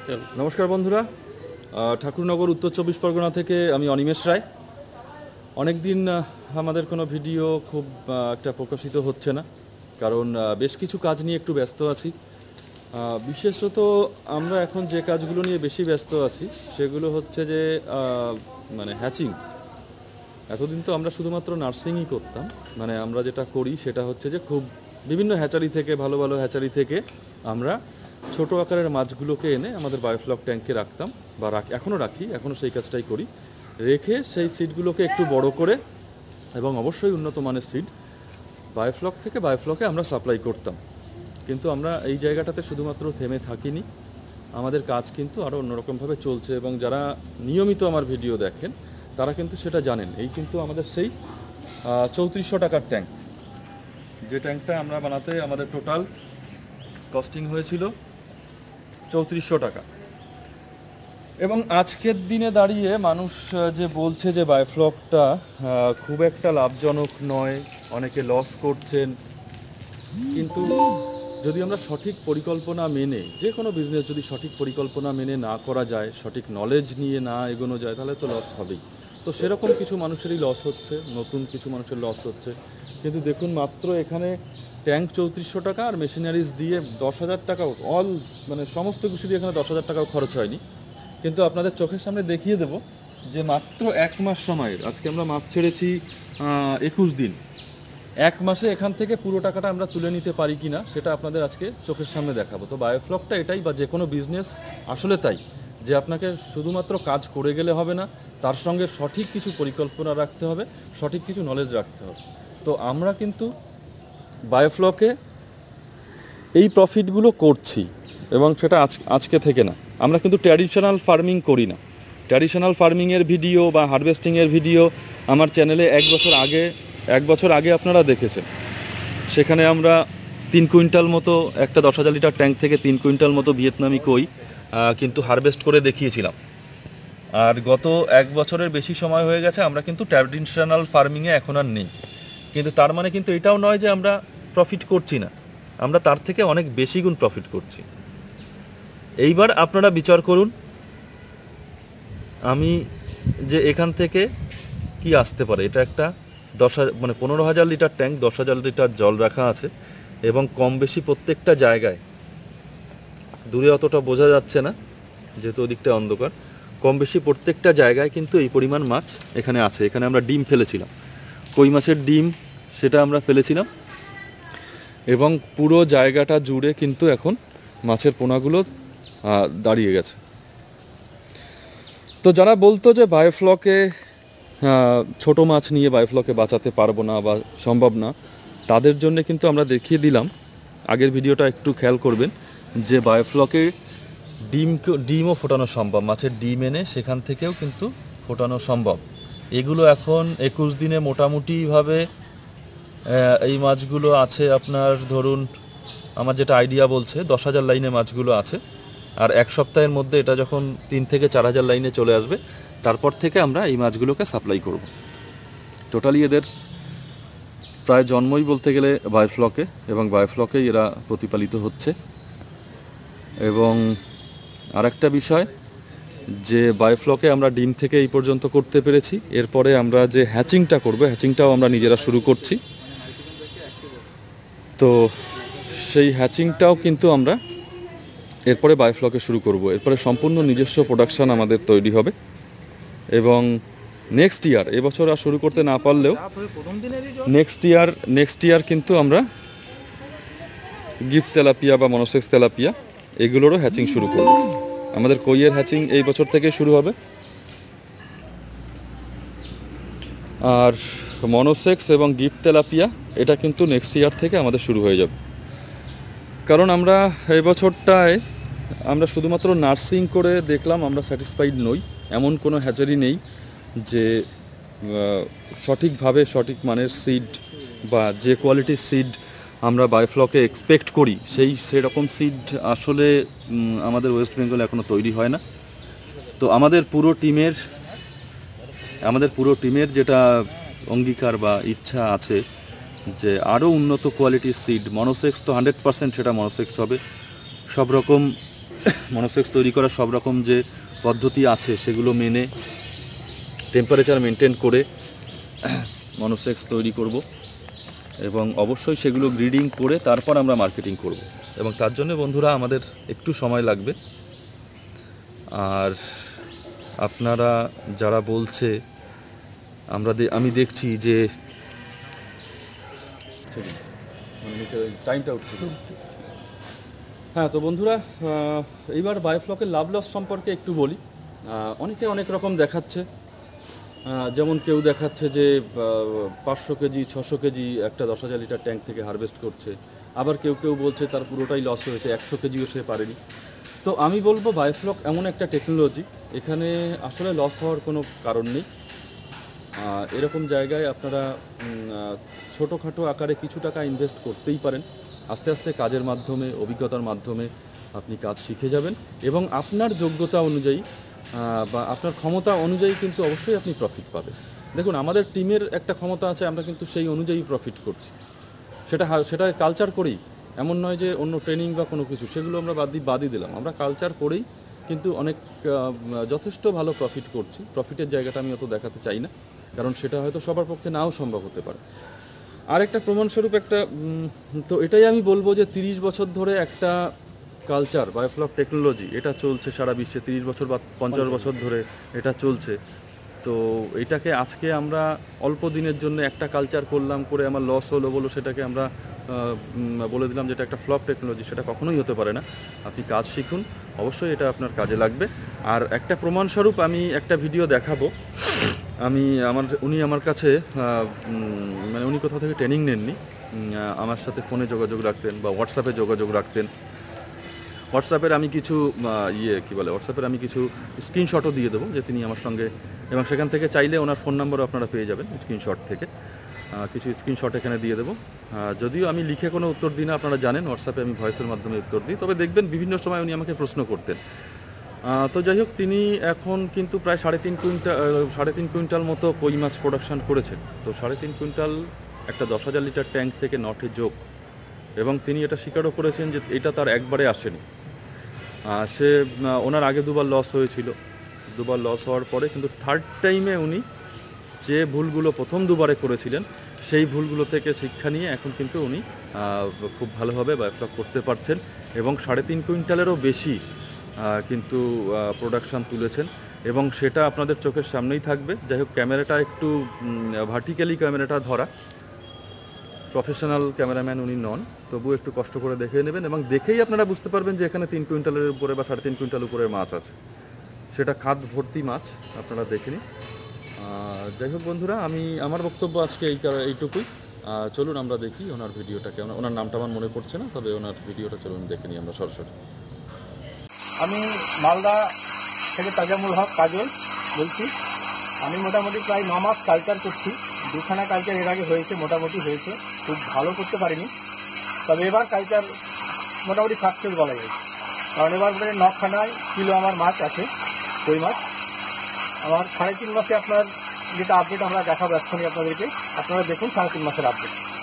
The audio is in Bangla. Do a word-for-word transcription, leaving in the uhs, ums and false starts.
नमस्कार बंधुरा ठाकुरनगर उत्तर चौबीस परगना থেকে আমি অনিমেষ রায়। অনেক দিন আমাদের কোনো ভিডিও খুব একটা প্রকাশিত হচ্ছে না, কারণ বেশ কিছু কাজ নিয়ে একটু ব্যস্ত আছি। বিশেষত আমরা এখন যে কাজগুলো নিয়ে বেশি ব্যস্ত আছি সেগুলো হচ্ছে যে মানে হ্যাচিং। এতদিন তো আমরা শুধুমাত্র নার্সিংই করতাম, মানে আমরা যেটা করি সেটা হচ্ছে যে খুব বিভিন্ন হ্যাচারি থেকে, ভালো ভালো হ্যাচারি থেকে আমরা ছোট আকারের মাছগুলোকে এনে আমাদের বায়োফ্লক ট্যাঙ্কে রাখতাম, বা রাখি, এখনও রাখি, এখনও সেই কাজটাই করি। রেখে সেই সিডগুলোকে একটু বড় করে এবং অবশ্যই উন্নত মানের সিড বায়োফ্লক থেকে বায়োফ্লকে আমরা সাপ্লাই করতাম। কিন্তু আমরা এই জায়গাটাতে শুধুমাত্র থেমে থাকিনি, আমাদের কাজ কিন্তু আরও অন্যরকমভাবে চলছে, এবং যারা নিয়মিত আমার ভিডিও দেখেন তারা কিন্তু সেটা জানেন। এই কিন্তু আমাদের সেই চৌত্রিশশো টাকার ট্যাঙ্ক, যে ট্যাঙ্কটা আমরা বানাতে আমাদের টোটাল কস্টিং হয়েছিল চৌত্রিশশো টাকা। এবং আজকের দিনে দাঁড়িয়ে মানুষ যে বলছে যে বায়োফ্লকটা খুব একটা লাভজনক নয়, অনেকে লস করছেন, কিন্তু যদি আমরা সঠিক পরিকল্পনা মেনে, যে কোনো বিজনেস যদি সঠিক পরিকল্পনা মেনে না করা যায়, সঠিক নলেজ নিয়ে না এগোনো যায়, তাহলে তো লস হবেই। তো সেরকম কিছু মানুষেরই লস হচ্ছে, নতুন কিছু মানুষের লস হচ্ছে। কিন্তু দেখুন, মাত্র এখানে ট্যাঙ্ক চৌত্রিশশো টাকা আর মেশিনারিজ দিয়ে দশ হাজার টাকাও, অল মানে সমস্ত কিছু দিয়ে এখানে দশ হাজার টাকাও খরচ হয়নি। কিন্তু আপনাদের চোখের সামনে দেখিয়ে দেব যে মাত্র এক মাস সময়ের, আজকে আমরা মাছ ছেড়েছি একুশ দিন, এক মাসে এখান থেকে পুরো টাকাটা আমরা তুলে নিতে পারি কি না সেটা আপনাদের আজকে চোখের সামনে দেখাবো। তো বায়োফ্লকটা এটাই, বা যে কোনো বিজনেস আসলে তাই, যে আপনাকে শুধুমাত্র কাজ করে গেলে হবে না, তার সঙ্গে সঠিক কিছু পরিকল্পনা রাখতে হবে, সঠিক কিছু নলেজ রাখতে হবে। তো আমরা কিন্তু বায়োফ্লকে এই প্রফিটগুলো করছি, এবং সেটা আজ আজকে থেকে না। আমরা কিন্তু ট্র্যাডিশনাল ফার্মিং করি না। ট্র্যাডিশনাল ফার্মিংয়ের ভিডিও বা হারভেস্টিংয়ের ভিডিও আমার চ্যানেলে এক বছর আগে এক বছর আগে আপনারা দেখেছেন। সেখানে আমরা তিন কুইন্টাল মতো, একটা দশ হাজার লিটার ট্যাঙ্ক থেকে তিন কুইন্টাল মতো ভিয়েতনামি কই কিন্তু হারভেস্ট করে দেখিয়েছিলাম। আর গত এক বছরের বেশি সময় হয়ে গেছে আমরা কিন্তু ট্র্যাডিশনাল ফার্মিংয়ে এখন আর নেই। কিন্তু তার মানে কিন্তু এটাও নয় যে আমরা প্রফিট করছি না, আমরা তার থেকে অনেক বেশি গুণ প্রফিট করছি। এইবার আপনারা বিচার করুন আমি যে এখান থেকে কি আসতে পারে। এটা একটা দশ হাজার মানে পনেরো হাজার লিটার ট্যাঙ্ক, দশ হাজার লিটার জল রাখা আছে, এবং কম বেশি প্রত্যেকটা জায়গায়, দূরে অতটা বোঝা যাচ্ছে না যেহেতু ওদিকটা অন্ধকার, কম বেশি প্রত্যেকটা জায়গায় কিন্তু এই পরিমাণ মাছ এখানে আছে। এখানে আমরা ডিম ফেলেছিলাম, কই মাছের ডিম, সেটা আমরা ফেলেছিলাম, এবং পুরো জায়গাটা জুড়ে কিন্তু এখন মাছের পোনাগুলো দাঁড়িয়ে গেছে। তো যারা বলতো যে বায়োফ্লকে ছোট মাছ নিয়ে বায়োফ্লকে বাঁচাতে পারবো না বা সম্ভব না, তাদের জন্য কিন্তু আমরা দেখিয়ে দিলাম, আগের ভিডিওটা একটু খেয়াল করবেন, যে বায়োফ্লকে ডিম ডিমও ফোটানো সম্ভব, মাছের ডিম এনে সেখান থেকেও কিন্তু ফোটানো সম্ভব। এগুলো এখন একুশ দিনে মোটামুটিভাবে এই মাছগুলো আছে আপনার, ধরুন আমার যেটা আইডিয়া বলছে দশ হাজার লাইনে মাছগুলো আছে, আর এক সপ্তাহের মধ্যে এটা যখন তিন থেকে চার হাজার লাইনে চলে আসবে, তারপর থেকে আমরা এই মাছগুলোকে সাপ্লাই করব। টোটালি এদের প্রায় জন্মই বলতে গেলে বায়োফ্লকে, এবং বায়োফ্লকেই এরা প্রতিপালিত হচ্ছে। এবং আরেকটা বিষয়, যে বায়োফ্লকে আমরা ডিম থেকে এই পর্যন্ত করতে পেরেছি, এরপরে আমরা যে হ্যাচিংটা করব, হ্যাচিংটাও আমরা নিজেরা শুরু করছি। তো সেই হ্যাচিংটাও কিন্তু আমরা এরপরে বায়োফ্লকে শুরু করব। এরপরে সম্পূর্ণ নিজস্ব প্রোডাকশান আমাদের তৈরি হবে, এবং নেক্সট ইয়ার, এবছর আর শুরু করতে না পারলেও নেক্সট ইয়ার নেক্সট ইয়ার কিন্তু আমরা গিফট তেলাপিয়া বা মনোসেক্স তেলাপিয়া এগুলোরও হ্যাচিং শুরু করব। আমাদের কইয়ের হ্যাচিং এই বছর থেকে শুরু হবে, আর মনোসেক্স এবং গিফট তেলাপিয়া এটা কিন্তু নেক্সট ইয়ার থেকে আমাদের শুরু হয়ে যাবে। কারণ আমরা এই বছরটায় আমরা শুধুমাত্র নার্সিং করে দেখলাম, আমরা স্যাটিসফাইড নই। এমন কোনো হ্যাচারি নেই যে সঠিকভাবে সঠিক মানের সিড বা যে কোয়ালিটির সিড আমরা বায়োফ্লকে এক্সপেক্ট করি, সেই সেরকম সিড আসলে আমাদের ওয়েস্ট বেঙ্গলে এখনও তৈরি হয় না। তো আমাদের পুরো টিমের আমাদের পুরো টিমের যেটা অঙ্গীকার বা ইচ্ছা আছে যে আরও উন্নত কোয়ালিটির সিড, মনোসেক্স তো হান্ড্রেড পার্সেন্ট সেটা মনোসেক্স হবে, সব রকম মনোসেক্স তৈরি করার সব রকম যে পদ্ধতি আছে সেগুলো মেনে টেম্পারেচার মেনটেন করে মনোসেক্স তৈরি করব এবং অবশ্যই সেগুলো ব্রিডিং করে তারপর আমরা মার্কেটিং করব এবং তার জন্য বন্ধুরা আমাদের একটু সময় লাগবে। আর আপনারা যারা বলছে আমরা আমি দেখছি যে টাইমটা উঠছে। হ্যাঁ, তো বন্ধুরা এইবার বায়োফ্লকের লাভ লস সম্পর্কে একটু বলি। অনেকে অনেক রকম দেখাচ্ছে, যেমন কেউ দেখাচ্ছে যে পাঁচশো কেজি ছশো কেজি একটা দশ হাজার লিটার ট্যাঙ্ক থেকে হারভেস্ট করছে, আবার কেউ কেউ বলছে তার পুরোটাই লস হয়েছে, একশো কেজিও সে পারেনি। তো আমি বলবো বায়োফ্লক এমন একটা টেকনোলজি, এখানে আসলে লস হওয়ার কোনো কারণ নেই। এরকম জায়গায় আপনারা ছোটোখাটো আকারে কিছু টাকা ইনভেস্ট করতেই পারেন। আস্তে আস্তে কাজের মাধ্যমে, অভিজ্ঞতার মাধ্যমে আপনি কাজ শিখে যাবেন এবং আপনার যোগ্যতা অনুযায়ী বা আপনার ক্ষমতা অনুযায়ী কিন্তু অবশ্যই আপনি প্রফিট পাবেন। দেখুন, আমাদের টিমের একটা ক্ষমতা আছে, আমরা কিন্তু সেই অনুযায়ী প্রফিট করছি, সেটা সেটা কালচার করেই। এমন নয় যে অন্য ট্রেনিং বা কোনো কিছু, সেগুলো আমরা বাদ দিয়ে বাদই দিলাম, আমরা কালচার করেই কিন্তু অনেক যথেষ্ট ভালো প্রফিট করছি। প্রফিটের জায়গাটা আমি অত দেখাতে চাই না, কারণ সেটা হয়তো সবার পক্ষে নাও সম্ভব হতে পারে। আর একটা প্রমাণস্বরূপ একটা, তো এটাই আমি বলবো যে তিরিশ বছর ধরে একটা কালচার বায়োফ্লক টেকনোলজি এটা চলছে সারা বিশ্বে, তিরিশ বছর বা পঞ্চাশ বছর ধরে এটা চলছে। তো এটাকে আজকে আমরা অল্প দিনের জন্য একটা কালচার করলাম, করে আমার লস হলো বলো সেটাকে আমরা বলে দিলাম যেটা একটা ফ্লপ টেকনোলজি, সেটা কখনোই হতে পারে না। আপনি কাজ শিখুন, অবশ্যই এটা আপনার কাজে লাগবে। আর একটা প্রমাণস্বরূপ আমি একটা ভিডিও দেখাবো। আমি আমার উনি আমার কাছে মানে উনি কোথাও থেকে ট্রেনিং নেননি, আমার সাথে ফোনে যোগাযোগ রাখতেন বা হোয়াটসঅ্যাপে যোগাযোগ রাখতেন। হোয়াটসঅ্যাপের আমি কিছু ইয়ে কী বলে হোয়াটসঅ্যাপের আমি কিছু স্ক্রিনশটও দিয়ে দেবো যে তিনি আমার সঙ্গে, এবং সেখান থেকে চাইলে ওনার ফোন নাম্বারও আপনারা পেয়ে যাবেন স্ক্রিনশট থেকে। কিছু স্ক্রিনশট এখানে দিয়ে দেবো। যদিও আমি লিখে কোনো উত্তর দিই না, আপনারা জানেন, হোয়াটসঅ্যাপে আমি ভয়েসের মাধ্যমে উত্তর দিই। তবে দেখবেন বিভিন্ন সময় উনি আমাকে প্রশ্ন করতেন। তো যাই হোক, তিনি এখন কিন্তু প্রায় সাড়ে তিন কুইন্টাল সাড়ে তিন কুইন্টাল মতো কই মাছ প্রোডাকশান করেছেন। তো সাড়ে তিন কুইন্টাল একটা দশ হাজার লিটার ট্যাঙ্ক থেকে নটে যোগ, এবং তিনি এটা স্বীকারও করেছেন যে এটা তার একবারে আসেনি। সে ওনার আগে দুবার লস হয়েছিল, দুবার লস হওয়ার পরে কিন্তু থার্ড টাইমে উনি যে ভুলগুলো প্রথম দুবারে করেছিলেন সেই ভুলগুলো থেকে শিক্ষা নিয়ে এখন কিন্তু উনি খুব ভালোভাবে বায়োফ্লক করতে পারছেন এবং সাড়ে তিন কুইন্টালেরও বেশি কিন্তু প্রোডাকশান তুলেছেন, এবং সেটা আপনাদের চোখের সামনেই থাকবে। যাই হোক, ক্যামেরাটা একটু ভার্টিক্যালি ক্যামেরাটা ধরা, প্রফেশনাল ক্যামেরাম্যান উনি নন, তবু একটু কষ্ট করে দেখে নেবেন এবং দেখেই আপনারা বুঝতে পারবেন যে এখানে তিন কুইন্টালের উপরে বা সাড়ে তিন কুইন্টাল উপরে মাছ আছে, সেটা খাদ ভর্তি মাছ, আপনারা দেখে নিন। যাই হোক বন্ধুরা, আমি আমার বক্তব্য আজকে এই এইটুকুই। চলুন আমরা দেখি ওনার ভিডিওটাকে। ওনার নামটা আমার মনে পড়ছে না, তবে ওনার ভিডিওটা চলুন দেখে নিই আমরা সরাসরি। আমি মালদা থেকে তাজামুল হক কাজল বলছি। আমি মোটামুটি প্রায় ন মাস কালচার করছি। দুখানা কালচার এর আগে হয়েছে, মোটামুটি হয়েছে, খুব ভালো করতে পারিনি। তবে এবার কালচার মোটামুটি সাকসেস বলা যায়, কারণ এবার নখানায় কিলো আমার মাছ আছে, কই মাছ। আমার সাড়ে তিন মাসে আপনার যেটা আপডেট আমরা দেখাবো এক্ষুনি আপনাদেরকে, আপনারা দেখুন সাড়ে তিন মাসের আপডেট।